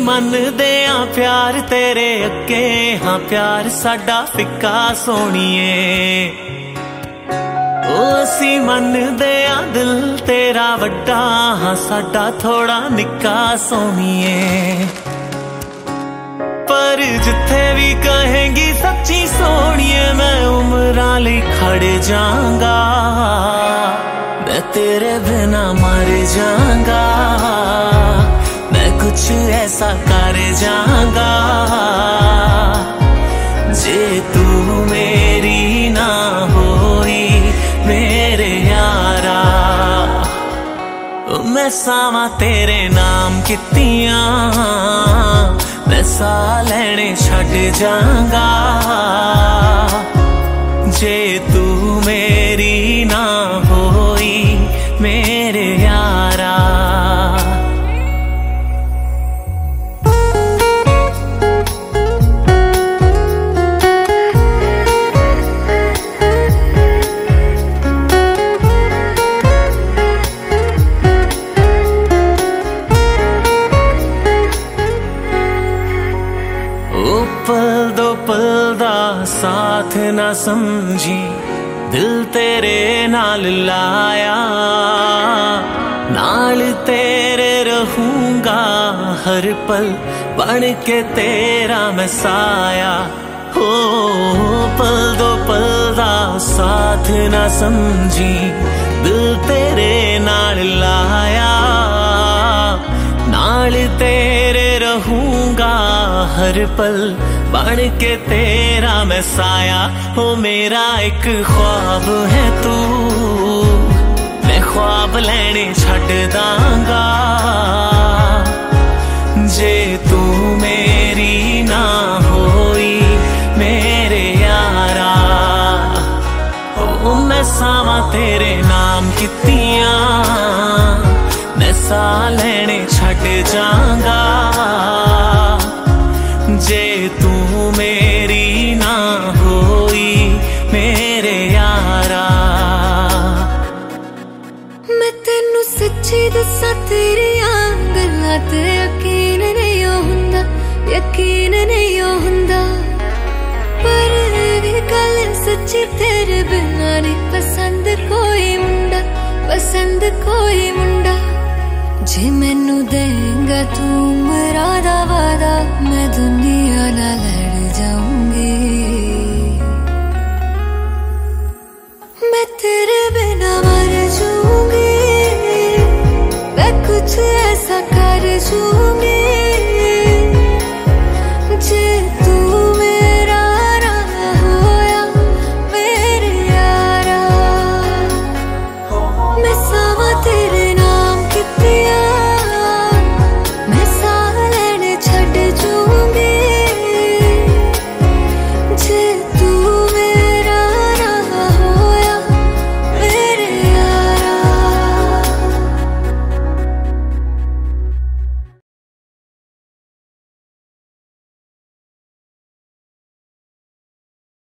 मनदे आ प्यार तेरे अगे, हाँ प्यार साडा फिक्का सोनिए। ओ असी मनदे आ दिल तेरा वड्डा, हाँ साडा थोड़ा निक्का सोनिए। पर जिथे भी कहेंगी सच्ची सोनिए, मैं उम्रां लई खड़ जाऊंगा, मैं तेरे बिना मर जाऊंगा, मैं कुछ ऐसा कर जाऊंगा। जे तू मेरी ना होई मेरे यारा, मैं सावा तेरे नाम कितियां, मैं सा लेने छड़ जाऊंगा। जे तू मेरी ना होई मेरे यारा। पल दो पल दा साथ ना समझी, दिल तेरे नाल लाया, नाल तेरे रहूंगा हर पल, बन के तेरा मैं साया। हो पल दो पल दा साथ ना समझी, दिल तेरे नाल लाया, नाल तेरे रहूंगा हर पल, बन के तेरा मैं साया। हो मेरा एक ख्वाब है तू, मैं ख्वाब लेने छड़ दांगा। जे तू मेरी ना होई मेरे यारा, ओ मैं सावा तेरे नाम कितियां, मैं सा लेने छड़ जाऊंगा। जे तू मेरी ना होई मेरे यारा। मैं तेनू सच्ची दसा तेरियां गल्लां ते यकीन नहीं हुंदा, यकीन नहीं हुंदा। पर गल सच्ची तेरे बिना नहीं पसंद कोई मुंडा, पसंद कोई मुंडा। जे मैनू देंगा तू उमरा दा वादा, मैं दुनिया नाल